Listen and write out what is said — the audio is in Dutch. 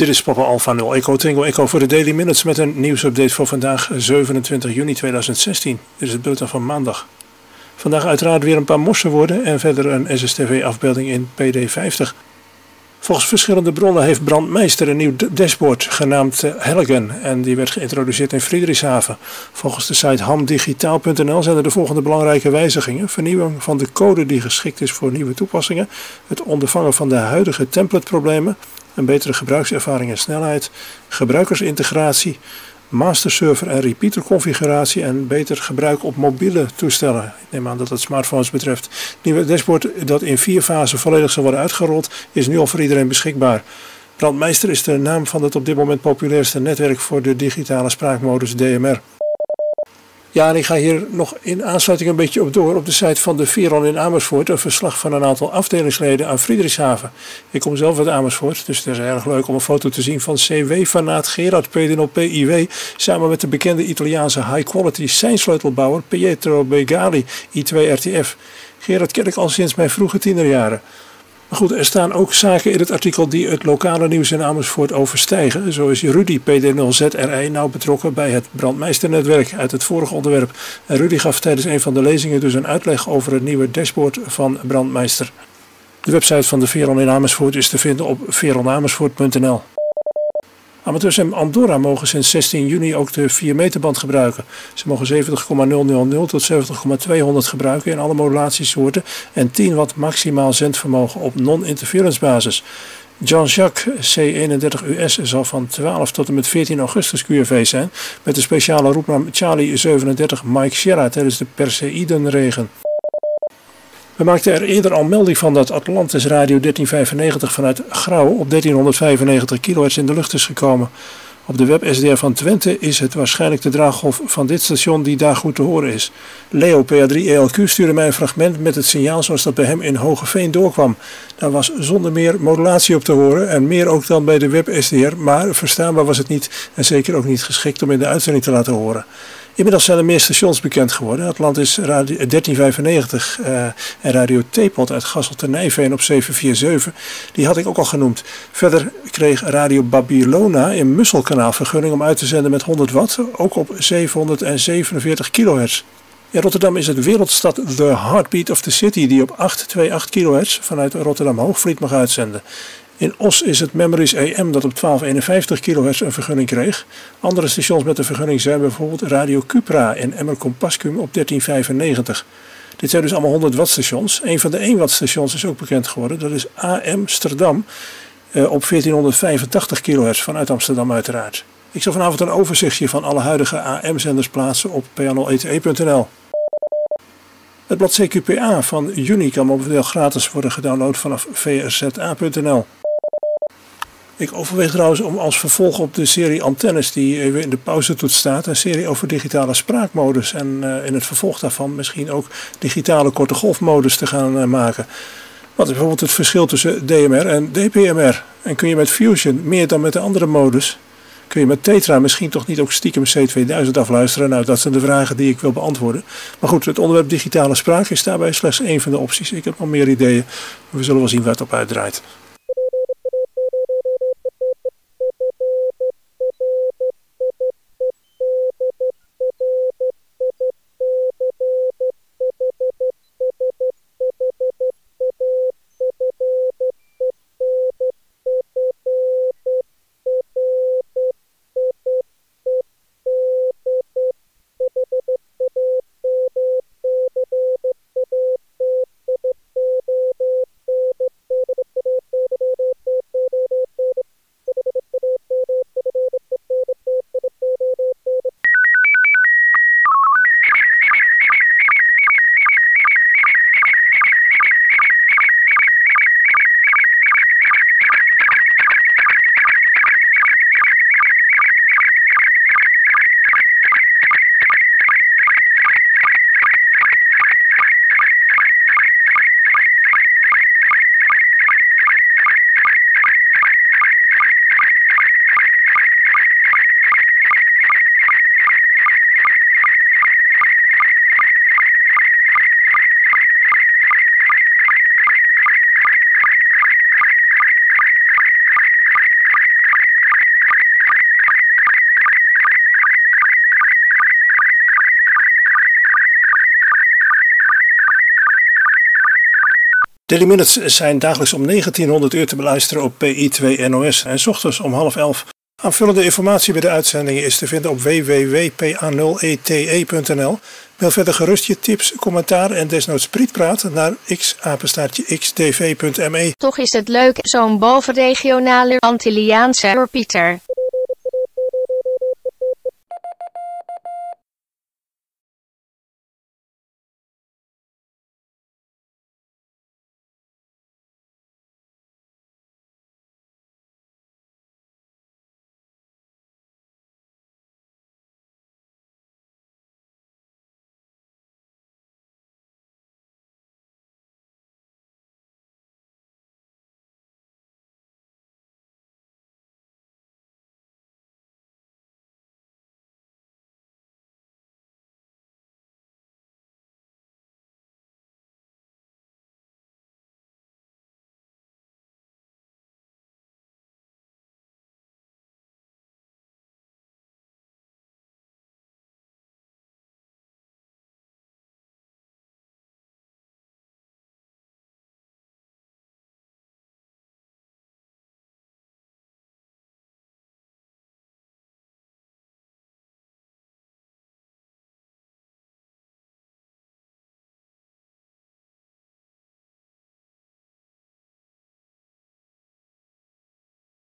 Dit is Papa Alpha 0 Echo Tango Echo voor de Daily Minutes met een nieuwsupdate voor vandaag 27 juni 2016. Dit is het bulletin van maandag. Vandaag uiteraard weer een paar morsenwoorden en verder een SSTV-afbeelding in PD50. Volgens verschillende bronnen heeft Brandmeister een nieuw dashboard genaamd Helgen en die werd geïntroduceerd in Friedrichshafen. Volgens de site hamdigitaal.nl zijn er de volgende belangrijke wijzigingen: vernieuwing van de code die geschikt is voor nieuwe toepassingen, het ondervangen van de huidige templateproblemen, een betere gebruikservaring en snelheid, gebruikersintegratie, masterserver en repeater configuratie en beter gebruik op mobiele toestellen. Ik neem aan dat het smartphones betreft. Het nieuwe dashboard dat in 4 fasen volledig zal worden uitgerold is nu al voor iedereen beschikbaar. Brandmeister is de naam van het op dit moment populairste netwerk voor de digitale spraakmodus DMR. Ja, en ik ga hier nog in aansluiting een beetje op door. Op de site van de Veron in Amersfoort een verslag van een aantal afdelingsleden aan Friedrichshafen. Ik kom zelf uit Amersfoort, dus het is erg leuk om een foto te zien van CW-fanaat Gerard PIW samen met de bekende Italiaanse high-quality seinsleutelbouwer Pietro Begali I2RTF. Gerard ken ik al sinds mijn vroege tienerjaren. Maar goed, er staan ook zaken in het artikel die het lokale nieuws in Amersfoort overstijgen. Zo is Rudy PD0ZRI nauw betrokken bij het Brandmeisternetwerk uit het vorige onderwerp. En Rudy gaf tijdens een van de lezingen dus een uitleg over het nieuwe dashboard van Brandmeister. De website van de Veron in Amersfoort is te vinden op veronamersfoort.nl. Amateurs in Andorra mogen sinds 16 juni ook de 4 meterband gebruiken. Ze mogen 70,000 tot 70,200 gebruiken in alle modullatiesoorten en 10 watt maximaal zendvermogen op non-interference basis. Jean-Jacques C31US zal van 12 tot en met 14 augustus QRV zijn met de speciale roepnaam Charlie 37 Mike Sierra tijdens de Perseidenregen. We maakten er eerder al melding van dat Atlantis Radio 1395 vanuit Grauw op 1395 kHz in de lucht is gekomen. Op de web SDR van Twente is het waarschijnlijk de draaggolf van dit station die daar goed te horen is. Leo PA3ELQ stuurde mij een fragment met het signaal zoals dat bij hem in Hogeveen doorkwam. Daar was zonder meer modulatie op te horen en meer ook dan bij de web SDR, maar verstaanbaar was het niet en zeker ook niet geschikt om in de uitzending te laten horen. Inmiddels zijn er meer stations bekend geworden. Atlantis Radio 1395 en Radio Theepot uit Gasselte-Nijveen op 747. Die had ik ook al genoemd. Verder kreeg Radio Babylona in Musselkanaal vergunning om uit te zenden met 100 watt. Ook op 747 kHz. In Rotterdam is het Wereldstad The Heartbeat of the City die op 828 kHz vanuit Rotterdam Hoogvliet mag uitzenden. In Os is het Memories AM dat op 1251 kHz een vergunning kreeg. Andere stations met een vergunning zijn bijvoorbeeld Radio Cupra in Emmer-Compascum op 1395. Dit zijn dus allemaal 100 watt stations. Een van de 1 watt stations is ook bekend geworden. Dat is Amsterdam op 1485 kHz vanuit Amsterdam uiteraard. Ik zal vanavond een overzichtje van alle huidige AM-zenders plaatsen op pa0ete.nl. Het blad CQPA van juni kan momenteel gratis worden gedownload vanaf vrza.nl. Ik overweeg trouwens om als vervolg op de serie Antennes die even in de pauzetoets staat, een serie over digitale spraakmodus en in het vervolg daarvan misschien ook digitale korte golfmodus te gaan maken. Wat is bijvoorbeeld het verschil tussen DMR en DPMR? En kun je met Fusion meer dan met de andere modus? Kun je met Tetra misschien toch niet ook stiekem C2000 afluisteren? Nou, dat zijn de vragen die ik wil beantwoorden. Maar goed, het onderwerp digitale spraak is daarbij slechts één van de opties. Ik heb nog meer ideeën. We zullen wel zien waar het op uitdraait. Daily Minutes zijn dagelijks om 1900 uur te beluisteren op PI2 NOS en 's ochtends om 10:30. Aanvullende informatie bij de uitzendingen is te vinden op www.pa0ete.nl. Mail verder gerust je tips, commentaar en desnoods prietpraat naar x@xdv.me. Toch is het leuk, zo'n bovenregionale Antilliaanse Pieter.